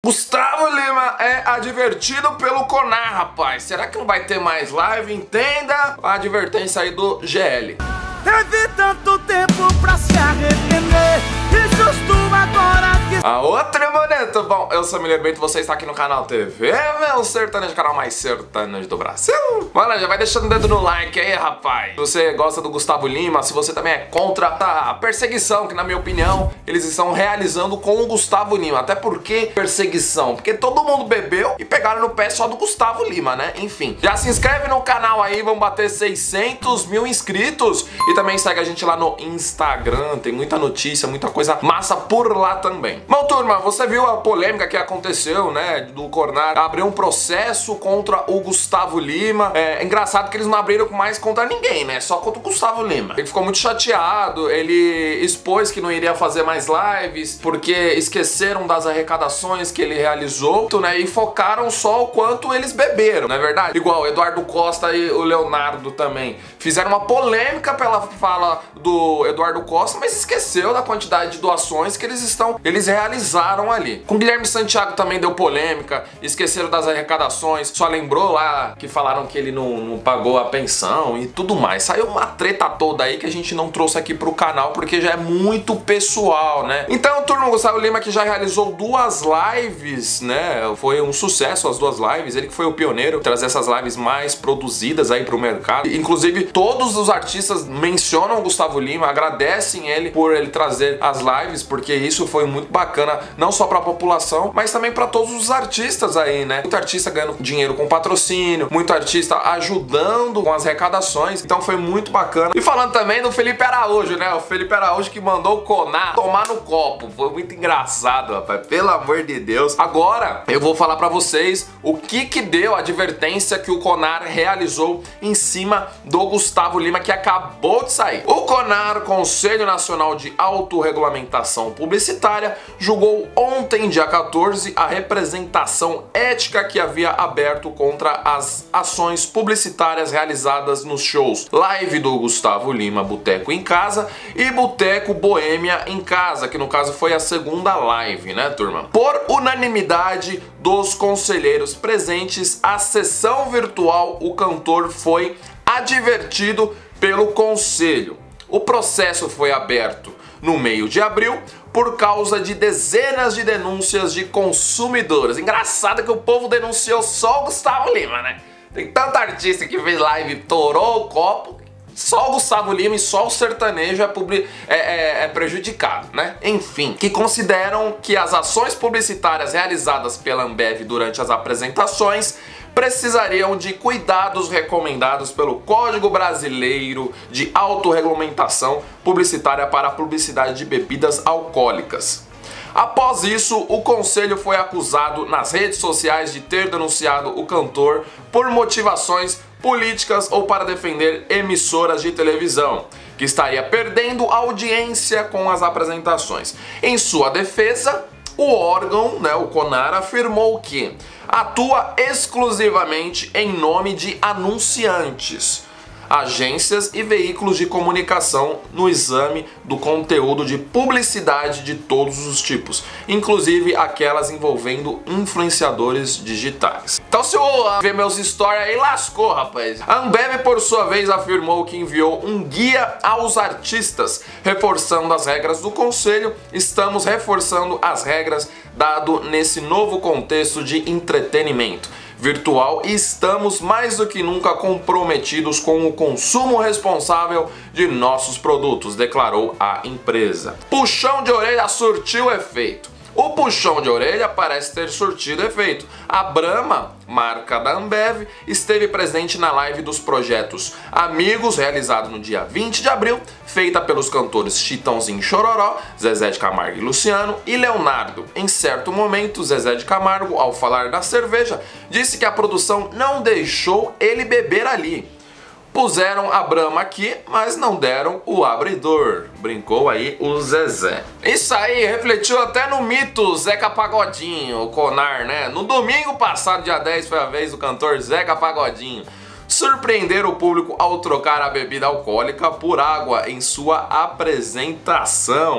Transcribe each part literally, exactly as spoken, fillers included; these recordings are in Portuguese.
Gustavo Lima é advertido pelo Conar, rapaz. Será que não vai ter mais live? Entenda a advertência aí do G L. Teve tanto tempo pra se arrepender e justo agora que... A outra bonito. Bom, eu sou o Miller Bento, você está aqui no canal T V, meu sertanejo, canal mais sertanejo do Brasil. Mano, já vai deixando o dedo no like aí, rapaz. Se você gosta do Gustavo Lima, se você também é contra a perseguição, que na minha opinião, eles estão realizando com o Gustavo Lima. Até porque perseguição? Porque todo mundo bebeu e pegaram no pé só do Gustavo Lima, né? Enfim, já se inscreve no canal aí, vamos bater seiscentos mil inscritos. E também segue a gente lá no Instagram, tem muita notícia, muita coisa massa por lá também. Bom, turma, você viu a polêmica que aconteceu, né, do Conar abrir um processo contra o Gustavo Lima. É engraçado que eles não abriram mais contra ninguém, né, só contra o Gustavo Lima. Ele ficou muito chateado, ele expôs que não iria fazer mais lives porque esqueceram das arrecadações que ele realizou, né, e focaram só o quanto eles beberam, não é verdade? Igual o Eduardo Costa e o Leonardo também fizeram uma polêmica pela fala do Eduardo Costa, mas esqueceu da quantidade de doações que eles estão, eles realizaram ali. Com Guilherme Santiago também deu polêmica, esqueceram das arrecadações, só lembrou lá que falaram que ele não, não pagou a pensão e tudo mais. Saiu uma treta toda aí que a gente não trouxe aqui pro canal porque já é muito pessoal, né? Então, turma, o Gustavo Lima que já realizou duas lives, né? Foi um sucesso as duas lives, ele que foi o pioneiro, trazer essas lives mais produzidas aí pro mercado. Inclusive, todos os artistas mencionam o Gustavo Lima, agradecem ele por ele trazer as lives, porque isso foi muito bacana, não só para a população, mas também para todos os artistas aí, né? Muito artista ganhando dinheiro com patrocínio, muito artista ajudando com as arrecadações, então foi muito bacana. E falando também do Felipe Araújo, né? O Felipe Araújo que mandou o Conar tomar no copo, foi muito engraçado, rapaz, pelo amor de Deus. Agora, eu vou falar para vocês o que que deu a advertência que o Conar realizou em cima do Gustavo Lima, que acabou de sair. O Conar, Conselho Nacional de Autorregulamentação Publicitária, julgou ontem, dia quatorze, a representação ética que havia aberto contra as ações publicitárias realizadas nos shows Live do Gustavo Lima, Boteco em Casa, e Boteco Boêmia em Casa, que no caso foi a segunda live, né, turma? Por unanimidade dos conselheiros presentes, à sessão virtual, o cantor foi advertido pelo Conselho. O processo foi aberto no meio de abril por causa de dezenas de denúncias de consumidores. Engraçado que o povo denunciou só o Gustavo Lima, né? Tem tanta artista que fez live, torou o copo, só o Gustavo Lima e só o sertanejo é, publi é, é, é prejudicado, né? Enfim, que consideram que as ações publicitárias realizadas pela Ambev durante as apresentações precisariam de cuidados recomendados pelo Código Brasileiro de Autorregulamentação Publicitária para a publicidade de bebidas alcoólicas. Após isso, o conselho foi acusado nas redes sociais de ter denunciado o cantor por motivações políticas ou para defender emissoras de televisão, que estaria perdendo audiência com as apresentações. Em sua defesa, o órgão, né, o Conar, afirmou que atua exclusivamente em nome de anunciantes, agências e veículos de comunicação no exame do conteúdo de publicidade de todos os tipos, inclusive aquelas envolvendo influenciadores digitais. Então, se eu ver meus stories aí, lascou, rapaz. A Ambev, por sua vez, afirmou que enviou um guia aos artistas, reforçando as regras do conselho. Estamos reforçando as regras dado nesse novo contexto de entretenimento virtual e estamos mais do que nunca comprometidos com o consumo responsável de nossos produtos, declarou a empresa. Puxão de orelha surtiu efeito. O puxão de orelha parece ter surtido efeito. A Brahma, marca da Ambev, esteve presente na live dos projetos Amigos, realizado no dia vinte de abril, feita pelos cantores Chitãozinho e Chororó, Zezé de Camargo e Luciano, e Leonardo. Em certo momento, Zezé de Camargo, ao falar da cerveja, disse que a produção não deixou ele beber ali. Puseram a Brahma aqui, mas não deram o abridor, brincou aí o Zezé. Isso aí refletiu até no mito Zeca Pagodinho, o Conar, né? No domingo passado, dia dez, foi a vez do cantor Zeca Pagodinho surpreender o público ao trocar a bebida alcoólica por água em sua apresentação.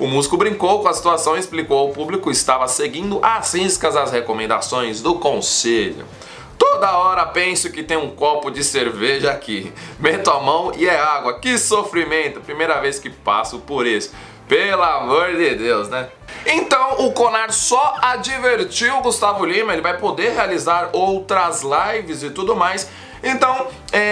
O músico brincou com a situação e explicou ao público que estava seguindo às riscas as recomendações do conselho. Toda hora penso que tem um copo de cerveja aqui. Meto a mão e é água. Que sofrimento. Primeira vez que passo por isso. Pelo amor de Deus, né? Então o Conar só advertiu o Gustavo Lima. Ele vai poder realizar outras lives e tudo mais. Então,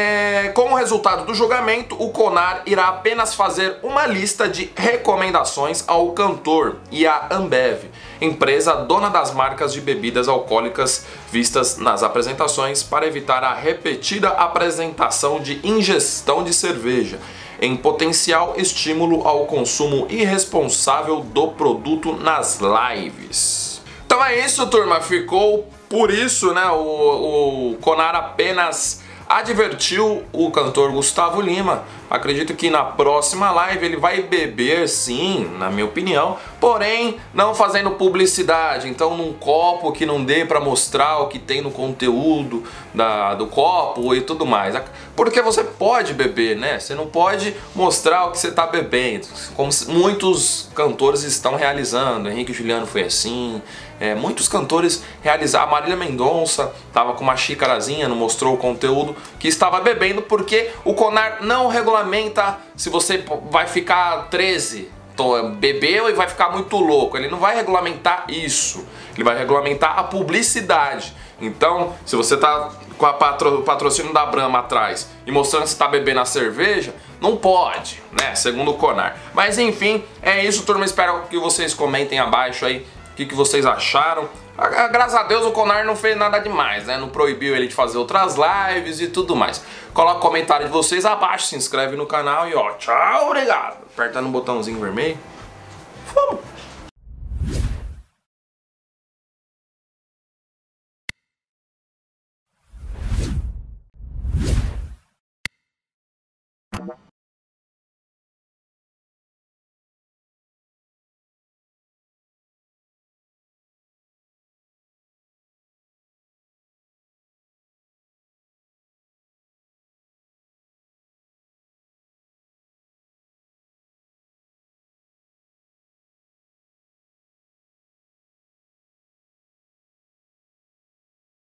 é, como resultado do julgamento, o Conar irá apenas fazer uma lista de recomendações ao cantor e à Ambev, empresa dona das marcas de bebidas alcoólicas vistas nas apresentações, para evitar a repetida apresentação de ingestão de cerveja, em potencial estímulo ao consumo irresponsável do produto nas lives. Então é isso, turma. Ficou por isso, né? O, o Conar apenas advertiu o cantor Gustavo Lima. Acredito que na próxima live ele vai beber, sim, na minha opinião, porém não fazendo publicidade. Então num copo que não dê para mostrar o que tem no conteúdo da, do copo e tudo mais. Porque você pode beber, né? Você não pode mostrar o que você está bebendo, como muitos cantores estão realizando. Henrique Juliano foi assim. É, muitos cantores realizaram. A Marília Mendonça estava com uma xícarazinha, não mostrou o conteúdo que estava bebendo, porque o Conar não regulamenta se você vai ficar treze, bebeu e vai ficar muito louco. Ele não vai regulamentar isso, ele vai regulamentar a publicidade. Então, se você tá com a patro, o patrocínio da Brahma atrás e mostrando que você tá bebendo a cerveja, não pode, né? Segundo o Conar. Mas enfim, é isso, turma. Espero que vocês comentem abaixo aí o que, que vocês acharam. Graças a Deus o Conar não fez nada demais, né? Não proibiu ele de fazer outras lives e tudo mais. Coloca o comentário de vocês abaixo, se inscreve no canal e ó, tchau, obrigado. Aperta no botãozinho vermelho. Vamos!